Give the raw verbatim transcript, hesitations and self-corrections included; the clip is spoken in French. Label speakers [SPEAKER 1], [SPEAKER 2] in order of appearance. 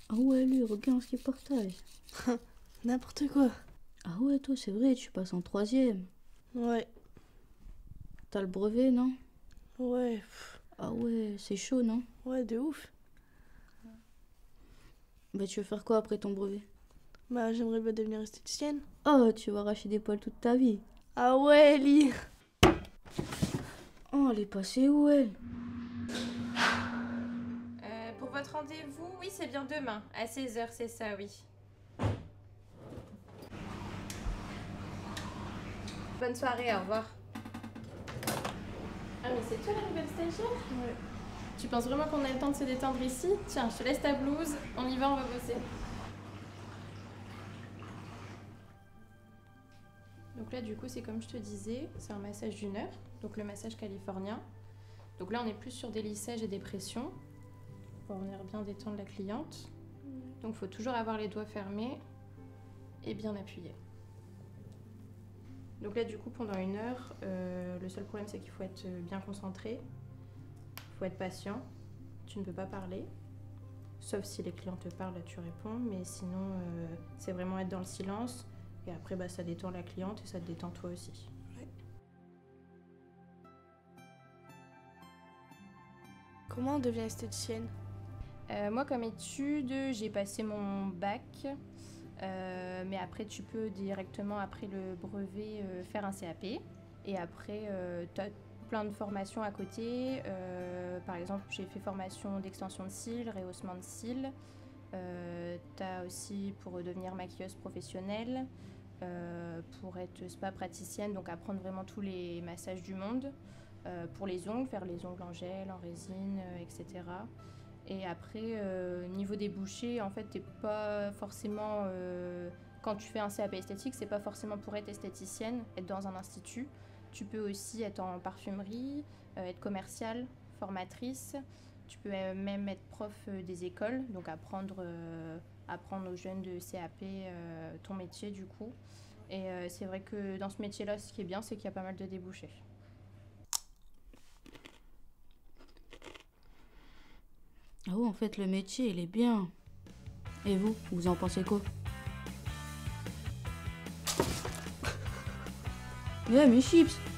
[SPEAKER 1] Ah ouais, lui, regarde ce qu'il partage.
[SPEAKER 2] N'importe quoi.
[SPEAKER 1] Ah ouais, toi, c'est vrai, tu passes en troisième.
[SPEAKER 2] Ouais.
[SPEAKER 1] T'as le brevet, non?
[SPEAKER 2] Ouais. Pff.
[SPEAKER 1] Ah ouais, c'est chaud, non?
[SPEAKER 2] Ouais, de ouf.
[SPEAKER 1] Bah, tu veux faire quoi après ton brevet?
[SPEAKER 2] Bah, j'aimerais bien devenir esthéticienne.
[SPEAKER 1] Oh, tu vas arracher des poils toute ta vie.
[SPEAKER 2] Ah ouais, Ellie.
[SPEAKER 1] Oh, elle est passée où, elle?
[SPEAKER 3] Euh, pour votre rendez-vous, oui, c'est bien demain, à seize heures, c'est ça, oui. Bonne soirée, au revoir. Ah, mais c'est toi la nouvelle stagiaire?
[SPEAKER 2] Ouais.
[SPEAKER 3] Tu penses vraiment qu'on a le temps de se détendre ici? Tiens, je te laisse ta blouse, on y va, on va bosser. Donc là, du coup, c'est comme je te disais, c'est un massage d'une heure, donc le massage californien. Donc là, on est plus sur des lissages et des pressions, pour venir bien détendre la cliente. Donc il faut toujours avoir les doigts fermés et bien appuyés. Donc là, du coup, pendant une heure, euh, le seul problème, c'est qu'il faut être bien concentré, il faut être patient, tu ne peux pas parler, sauf si les clients te parlent, là tu réponds, mais sinon, euh, c'est vraiment être dans le silence, et après, bah, ça détend la cliente et ça te détend toi aussi.
[SPEAKER 2] Ouais. Comment on devient esthéticienne?
[SPEAKER 3] Euh, moi, comme étude, j'ai passé mon bac, euh, mais après, tu peux directement, après le brevet, euh, faire un C A P. Et après, euh, tu as plein de formations à côté. Euh, par exemple, j'ai fait formation d'extension de cils, rehaussement de cils. Euh, tu as aussi pour devenir maquilleuse professionnelle, euh, pour être spa praticienne, donc apprendre vraiment tous les massages du monde. Euh, pour les ongles, faire les ongles en gel, en résine, euh, et cetera. Et après, euh, niveau des bouchées, en fait, t'es pas forcément. Euh, quand tu fais un C A P esthétique, c'est pas forcément pour être esthéticienne, être dans un institut. Tu peux aussi être en parfumerie, euh, être commerciale, formatrice. Tu peux euh, même être prof euh, des écoles, donc apprendre, euh, apprendre aux jeunes de C A P euh, ton métier du coup. Et euh, c'est vrai que dans ce métier-là, ce qui est bien, c'est qu'il y a pas mal de débouchés.
[SPEAKER 1] Ah ouais, en fait, le métier, il est bien. Et vous, vous en pensez quoi? Eh, mes chips!